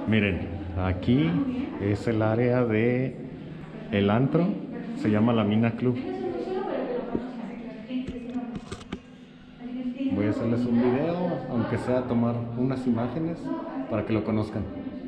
Miren, aquí es el área de el antro, se llama la Mina Club. Voy a hacerles un video, aunque sea tomar unas imágenes para que lo conozcan.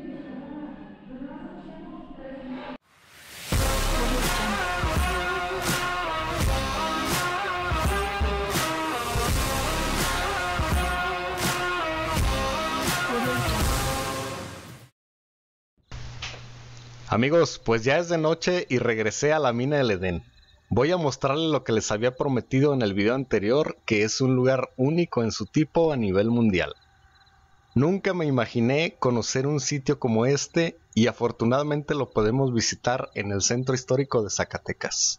Amigos, pues ya es de noche y regresé a la mina del Edén. Voy a mostrarles lo que les había prometido en el video anterior, que es un lugar único en su tipo a nivel mundial. Nunca me imaginé conocer un sitio como este y afortunadamente lo podemos visitar en el centro histórico de Zacatecas.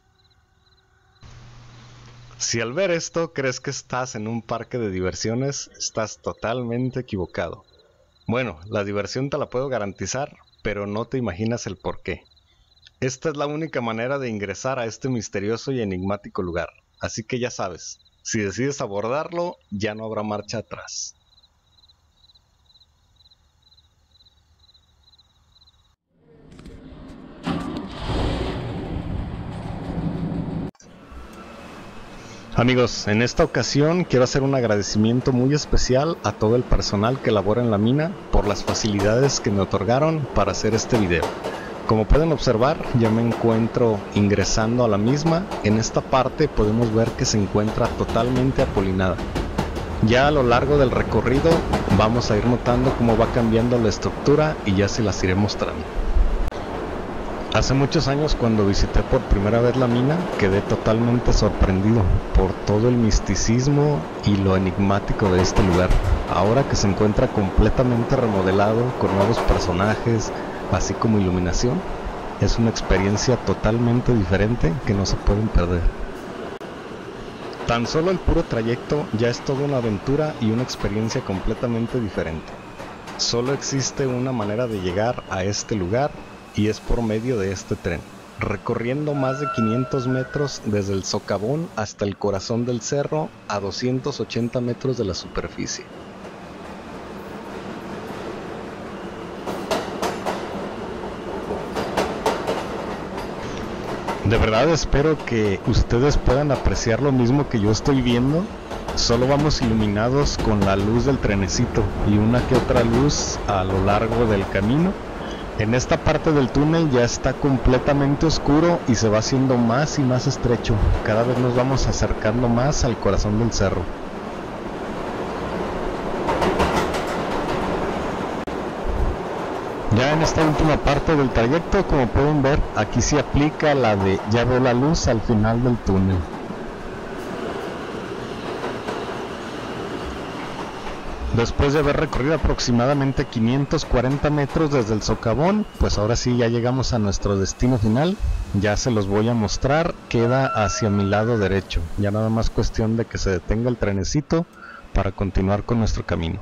Si al ver esto crees que estás en un parque de diversiones, estás totalmente equivocado. Bueno, la diversión te la puedo garantizar, pero no te imaginas el porqué. Esta es la única manera de ingresar a este misterioso y enigmático lugar, así que ya sabes, si decides abordarlo, ya no habrá marcha atrás. Amigos, en esta ocasión quiero hacer un agradecimiento muy especial a todo el personal que labora en la mina por las facilidades que me otorgaron para hacer este video. Como pueden observar, ya me encuentro ingresando a la misma. En esta parte podemos ver que se encuentra totalmente apolinada. Ya a lo largo del recorrido vamos a ir notando cómo va cambiando la estructura y ya se las iré mostrando. Hace muchos años, cuando visité por primera vez la mina, quedé totalmente sorprendido por todo el misticismo y lo enigmático de este lugar. Ahora que se encuentra completamente remodelado, con nuevos personajes, así como iluminación, es una experiencia totalmente diferente que no se pueden perder. Tan solo el puro trayecto ya es toda una aventura y una experiencia completamente diferente. Solo existe una manera de llegar a este lugar, y es por medio de este tren, recorriendo más de 500 metros desde el socavón hasta el corazón del cerro a 280 metros de la superficie. De verdad espero que ustedes puedan apreciar lo mismo que yo estoy viendo. Solo vamos iluminados con la luz del trenecito y una que otra luz a lo largo del camino. En esta parte del túnel ya está completamente oscuro y se va haciendo más y más estrecho. Cada vez nos vamos acercando más al corazón del cerro. Ya en esta última parte del trayecto, como pueden ver, aquí se aplica la de ya veo la luz al final del túnel. Después de haber recorrido aproximadamente 540 metros desde el socavón, pues ahora sí ya llegamos a nuestro destino final. Ya se los voy a mostrar, queda hacia mi lado derecho. Ya nada más cuestión de que se detenga el trenecito para continuar con nuestro camino.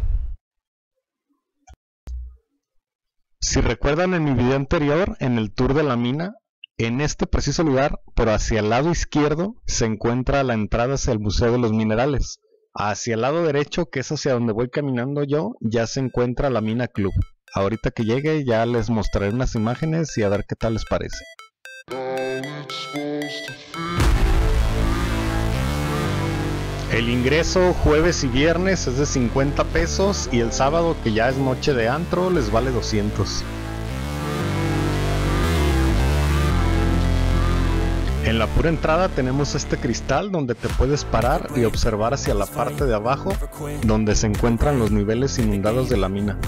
Si recuerdan en mi video anterior, en el tour de la mina, en este preciso lugar, pero hacia el lado izquierdo, se encuentra la entrada hacia el Museo de los Minerales. Hacia el lado derecho, que es hacia donde voy caminando yo, ya se encuentra la Mina Club. Ahorita que llegue ya les mostraré unas imágenes y a ver qué tal les parece. El ingreso jueves y viernes es de 50 pesos y el sábado, que ya es noche de antro, les vale 200. En la pura entrada tenemos este cristal donde te puedes parar y observar hacia la parte de abajo, donde se encuentran los niveles inundados de la mina.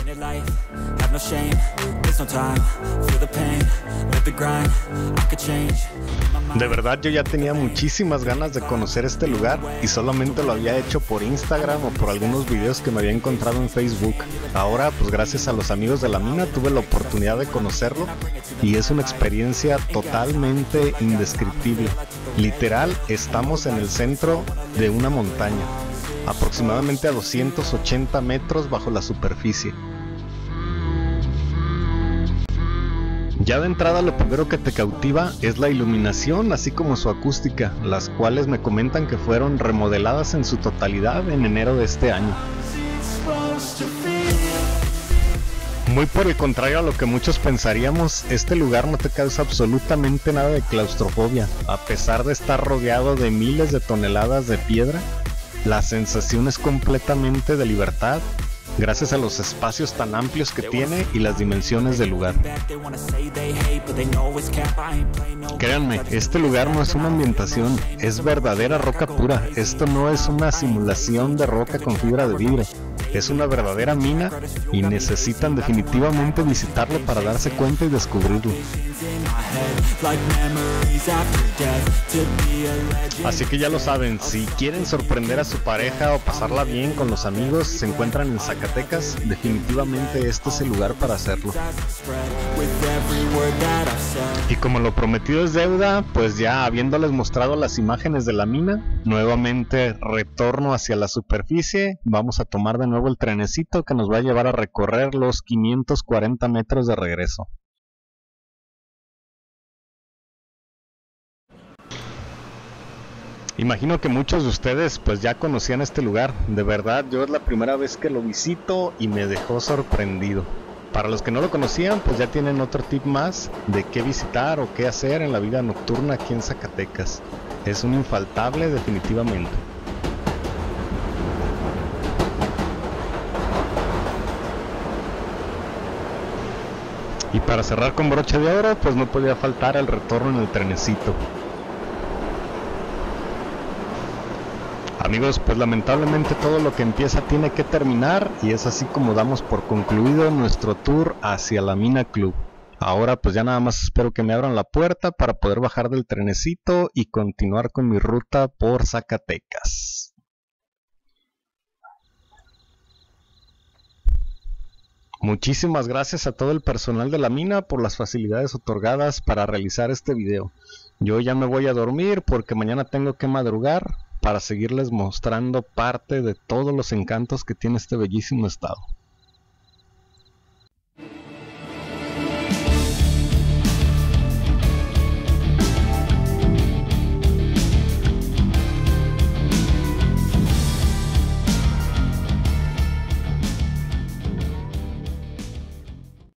De verdad yo ya tenía muchísimas ganas de conocer este lugar y solamente lo había hecho por Instagram o por algunos videos que me había encontrado en Facebook. Ahora pues gracias a los amigos de la mina tuve la oportunidad de conocerlo y es una experiencia totalmente indescriptible. Literal, estamos en el centro de una montaña, aproximadamente a 280 metros bajo la superficie. Ya de entrada lo primero que te cautiva es la iluminación, así como su acústica, las cuales me comentan que fueron remodeladas en su totalidad en enero de este año. Muy por el contrario a lo que muchos pensaríamos, este lugar no te causa absolutamente nada de claustrofobia. A pesar de estar rodeado de miles de toneladas de piedra, la sensación es completamente de libertad, gracias a los espacios tan amplios que tiene y las dimensiones del lugar. Créanme, este lugar no es una ambientación, es verdadera roca pura. Esto no es una simulación de roca con fibra de vidrio, es una verdadera mina y necesitan definitivamente visitarlo para darse cuenta y descubrirlo. Así que ya lo saben, si quieren sorprender a su pareja o pasarla bien con los amigos, se encuentran en Zacatecas, definitivamente este es el lugar para hacerlo. Y como lo prometido es deuda, pues ya habiéndoles mostrado las imágenes de la mina, nuevamente retorno hacia la superficie. Vamos a tomar de nuevo el trenecito que nos va a llevar a recorrer los 540 metros de regreso. Imagino que muchos de ustedes pues ya conocían este lugar. De verdad, yo es la primera vez que lo visito y me dejó sorprendido. Para los que no lo conocían, pues ya tienen otro tip más de qué visitar o qué hacer en la vida nocturna aquí en Zacatecas. Es un infaltable definitivamente. Y para cerrar con broche de oro, pues no podía faltar el retorno en el trenecito. Amigos, pues lamentablemente todo lo que empieza tiene que terminar y es así como damos por concluido nuestro tour hacia la Mina Club. Ahora pues ya nada más espero que me abran la puerta para poder bajar del trenecito y continuar con mi ruta por Zacatecas. Muchísimas gracias a todo el personal de la mina por las facilidades otorgadas para realizar este video. Yo ya me voy a dormir porque mañana tengo que madrugar para seguirles mostrando parte de todos los encantos que tiene este bellísimo estado.